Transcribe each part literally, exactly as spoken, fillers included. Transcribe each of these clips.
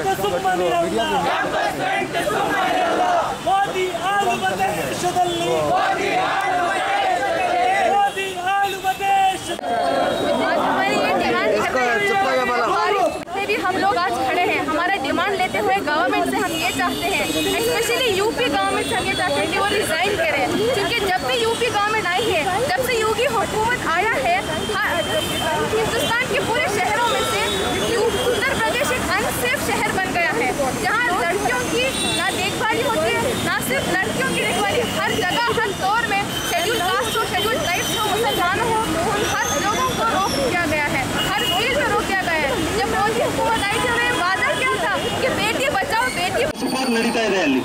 ಮೋದಿ ಆಳುವ ದೇಶದಲ್ಲಿ ಮೋದಿ ಆಳುವ भी हम लोग आज खड़े हैं। हमारा डिमांड लेते हुए गवर्नमेंट से हम ये चाहते हैं, स्पेशली यूपी गवर्नमेंट से हम ये चाहते हैं कि वो रिजाइन करें, क्योंकि जब से यूपी गवर्नमेंट आई है, जब से योगी हुकूमत आया है, हिंदुस्तान के पूरे शहरों में से उत्तर प्रदेश एक अनसेफ शहर बन गया है, जहाँ लड़कियों की ना देखभाली होती है, ना सिर्फ लड़कियों की देखभाली, हर जगह हर दौर में शेड्यूल कास्ट हो, शेड्यूल ट्राइब्स हो, मुसलमानों हो, हर लोगों को रोक दिया गया है, हर फील्ड में रोक दिया गया है। जब मोदी हुकूमत आई थी हमें वादा क्या था कि बेटी बचाओ बेटी ನಡೀತಾ ಇದೆ ಅಲ್ಲಿ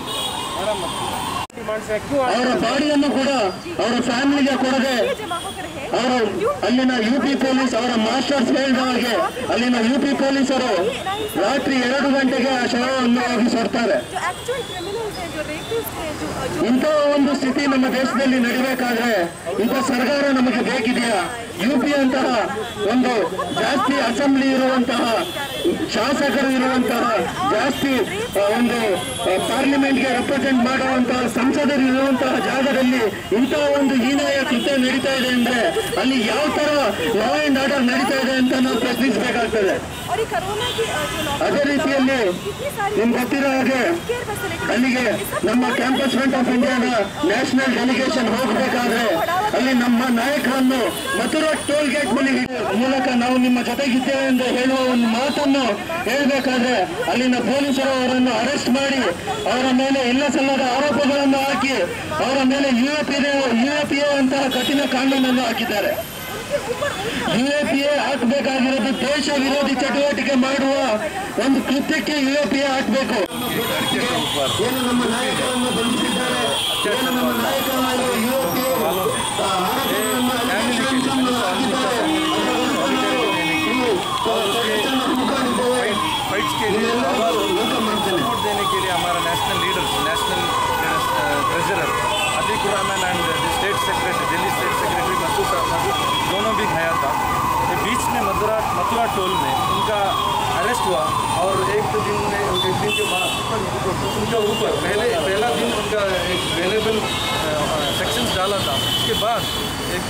ಅವರ ಬಾಡಿಯನ್ನು ಕೂಡ ಅವರ ಫ್ಯಾಮಿಲಿಗೆ ಕೊಡದೆ ಅವರು ಅಲ್ಲಿನ ಯುಪಿ ಪೊಲೀಸ್ ಅವರ ಮಾಸ್ಟರ್ಸ್ ಹೇಳಿದ ಹಾಗೆ ಅಲ್ಲಿನ ಯುಪಿ ಪೊಲೀಸರು ರಾತ್ರಿ ಎರಡು ಗಂಟೆಗೆ ಆ ಶವವನ್ನು ಹೋಗಿ ಸುಡ್ತಾರೆ। ಇಂಥ ಒಂದು ಸ್ಥಿತಿ ನಮ್ಮ ದೇಶದಲ್ಲಿ ನಡಿಬೇಕಾದ್ರೆ ಇಂಥ ಸರ್ಕಾರ ನಮಗೆ ಬೇಕಿದೆಯಾ? ಯುಪಿ ಅಂತಹ ಒಂದು ಜಾಸ್ತಿ ಅಸೆಂಬ್ಲಿ ಇರುವಂತಹ ಶಾಸಕರು ಇರುವಂತಹ ಜಾಸ್ತಿ ಒಂದು ಪಾರ್ಲಿಮೆಂಟ್ಗೆ ರೆಪ್ರೆಸೆಂಟ್ ಮಾಡುವಂತಹ ಸಂಸದರು ಇರುವಂತಹ ಜಾಗದಲ್ಲಿ ಇಂತಹ ಒಂದು ಹೀನಾಯ ಕೃತ್ಯ ನಡೀತಾ ಇದೆ ಅಂದ್ರೆ ಅಲ್ಲಿ ಯಾವ ತರ ಲಾ ಅಂಡ್ ಆರ್ಡರ್ ನಡೀತಾ ಇದೆ ಅಂತ ನಾವು ಪ್ರಶ್ನಿಸಬೇಕಾಗ್ತದೆ। ಅದೇ ರೀತಿಯಲ್ಲಿ ನಿಮ್ಗೆ ಗೊತ್ತಿರೋ ಹಾಗೆ ಅಲ್ಲಿಗೆ ನಮ್ಮ ಕ್ಯಾಂಪಸ್ ಫ್ರಂಟ್ ಆಫ್ ಇಂಡಿಯಾದ ನ್ಯಾಷನಲ್ ಡೆಲಿಗೇಷನ್ ಹೋಗಬೇಕಾದ್ರೆ ಅಲ್ಲಿ ನಮ್ಮ ನಾಯಕರನ್ನು ಮಥುರಾ ಟೋಲ್ ಗೇಟ್ ಮೂಲಕ ನಾವು ನಿಮ್ಮ ಜೊತೆಗಿದ್ದೇವೆ ಎಂದು ಹೇಳುವ ಒಂದು ಮಾತನ್ನು ಹೇಳಬೇಕಾದ್ರೆ ಅಲ್ಲಿನ ಪೊಲೀಸರು ಅವರನ್ನು ಅರೆಸ್ಟ್ ಮಾಡಿ ಅವರ ಮೇಲೆ ಇಲ್ಲ ಸಲ್ಲದ ಆರೋಪಗಳನ್ನು ಹಾಕಿ ಅವರ ಮೇಲೆ ಯುಎಪಿಎ ಯುಎಪಿಎ ಅಂತಹ ಕಠಿಣ ಕಾನೂನನ್ನು ಹಾಕಿದ್ದಾರೆ। ಯುಎಪಿಎ ಹಾಕಬೇಕಾಗಿರೋದು ದೇಶ ವಿರೋಧಿ ಚಟುವಟಿಕೆ ಮಾಡುವ ಒಂದು ಕೃತ್ಯಕ್ಕೆ ಯುಎಪಿಎ ಹಾಕಬೇಕು। ಏನು ನಮ್ಮ ನಾಯಕರನ್ನು ಬಂಧಿಸಿದ್ದಾರೆ, ಏನು ನಮ್ಮ ನಾಯಕರನ್ನು ಯುಎಪಿಎ फाइट्स के लिए सपोर्ट देने के लिए हमारा national leader national treasurer Atiq Rahman and state secretary Delhi state secretary Masood Masood दोनों भी गया था। ये बीच में मथुरा मथुरा टोल में उनका अरेस्ट हुआ और एक दिन में एक दिन के बाद उनका ऊपर पहले पहला दिन उनका एक वेलेबल सेक्शंस डाला था, उसके बाद एक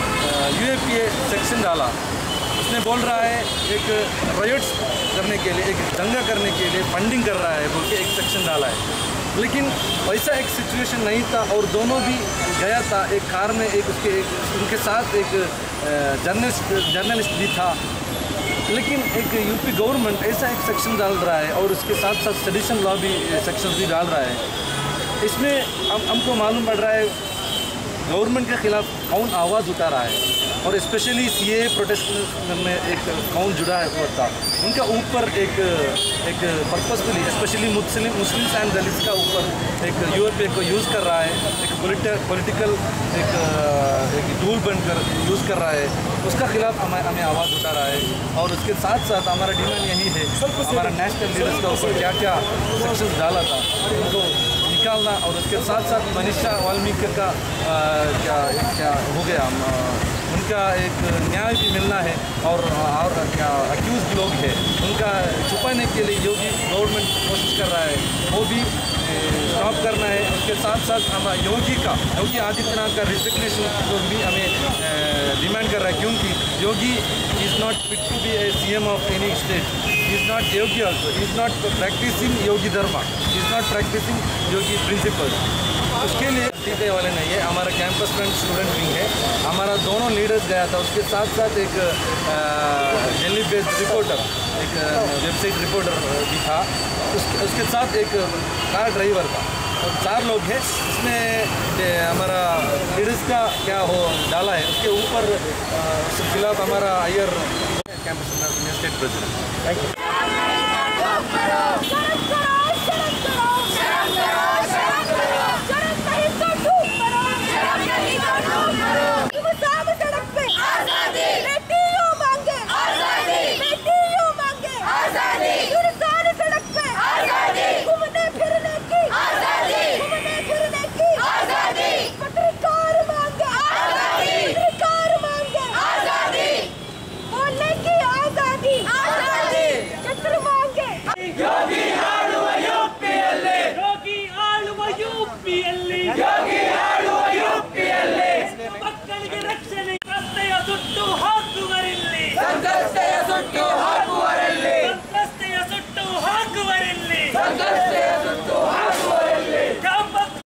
यूएपीए सेक्शन डाला। उसने बोल रहा है एक राइट्स करने के लिए एक दंगा करने के लिए फंडिंग कर रहा है बोल के एक सेक्शन डाला है, लेकिन वैसा एक सिचुएशन नहीं था और दोनों भी गया था एक कार में, एक उसके एक उनके साथ एक जर्नलिस्ट जर्नलिस्ट भी था। लेकिन एक यूपी गवर्नमेंट ऐसा एक सेक्शन डाल रहा है और उसके साथ साथ सेडिशन लॉ भी सेक्शन भी डाल रहा है। इसमें हम हमको मालूम पड़ रहा है गवर्नमेंट के खिलाफ कौन आवाज़ उठा रहा है और स्पेशली सीए प्रोटेस्ट में एक कौन जुड़ा है हुआ था, उनका ऊपर एक एक purposefully specially Muslim Muslims and Dalits का ऊपर एक यूएपीए को यूज़ कर रहा है, एक पॉलिटिकल एक एक टूल बनकर यूज़ कर रहा है, उसका खिलाफ हमें हमें आवाज़ उठा रहा है। और उसके साथ साथ हमारा डिमांड यही है हमारा नेशनल लीडर्स का ऊपर क्या क्या सेक्शंस डाला था उनको निकालना और उसके साथ साथ मनीषा वाल्मीकि का आ, क्या क्या हो गया आ, उनका एक न्याय भी मिलना है और और क्या अक्यूज लोग हैं उनका छुपाने के लिए योगी गवर्नमेंट कोशिश कर रहा है वो भी स्टॉप करना है। उसके साथ साथ हम योगी का योगी आदित्यनाथ का रिजिग्नेशन को भी हमें डिमांड कर रहा है, क्योंकि Yogi is not fit to be a C M of any state, is not Yogi also, is not practising Yogi dharma, is not practising Yogi principle. उसके लिए टीके वाले नहीं है, हमारा कैंपस फ्रेंड स्टूडेंट विंग है, हमारा दोनों लीडर्स गया था। उसके साथ साथ एक दिल्ली बेस्ड रिपोर्टर एक वेबसाइट रिपोर्टर भी था, उसके उसके साथ एक कार ड्राइवर था और चार लोग हैं। इसमें हमारा लीडर्स का क्या हो डाला है उसके ऊपर उसके खिलाफ हमारा आयर campus state president. Thank you.